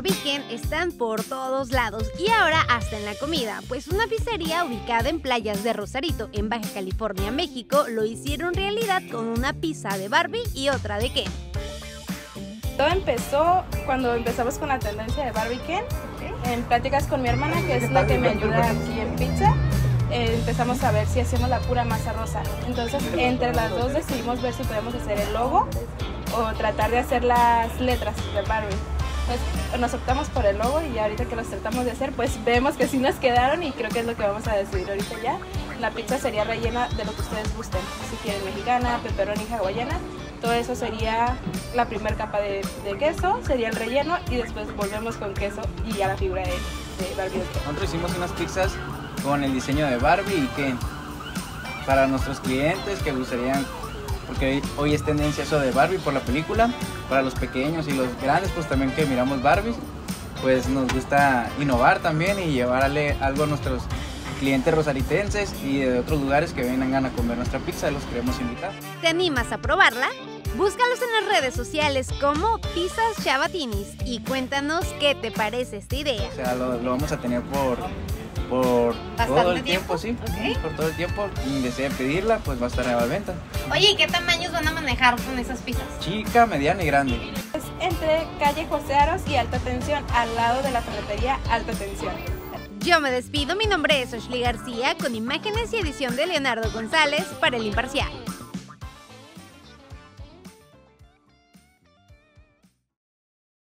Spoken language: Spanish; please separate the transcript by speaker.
Speaker 1: Barbican están por todos lados y ahora hasta en la comida, pues una pizzería ubicada en Playas de Rosarito, en Baja California, México, lo hicieron realidad con una pizza de Barbie y otra de Ken.
Speaker 2: Todo empezó cuando empezamos con la tendencia de Barbican, en pláticas con mi hermana, que es la que me ayuda aquí en pizza. Empezamos a ver si hacemos la pura masa rosa. Entonces, entre las dos decidimos ver si podemos hacer el logo o tratar de hacer las letras de Barbie. Pues nos optamos por el logo y ahorita que los tratamos de hacer, pues vemos que sí nos quedaron y creo que es lo que vamos a decidir ahorita ya. La pizza sería rellena de lo que ustedes gusten, si quieren mexicana, pepperoni, hawaiana. Todo eso sería la primera capa de queso, sería el relleno y después volvemos con queso y ya la figura de Barbie.
Speaker 3: Nosotros hicimos unas pizzas con el diseño de Barbie y Ken para nuestros clientes que gustarían, porque hoy es tendencia eso de Barbie por la película. Para los pequeños y los grandes, pues también que miramos Barbies, pues nos gusta innovar también y llevarle algo a nuestros clientes rosaritenses y de otros lugares que vengan a comer nuestra pizza. Los queremos invitar.
Speaker 1: ¿Te animas a probarla? Búscalos en las redes sociales como Pizzas Chavatinis y cuéntanos qué te parece esta idea.
Speaker 3: O sea, lo vamos a tener por todo el tiempo, sí.
Speaker 1: Okay.
Speaker 3: Por todo el tiempo. Quien desee pedirla, pues va a estar a la venta.
Speaker 1: Oye, ¿y qué tamaños van a manejar con esas pizzas?
Speaker 3: Chica, mediana y grande.
Speaker 2: Es entre calle José Aros y Alta Tensión, al lado de la ferretería Alta Tensión.
Speaker 1: Yo me despido, mi nombre es Ashley García, con imágenes y edición de Leonardo González para El Imparcial.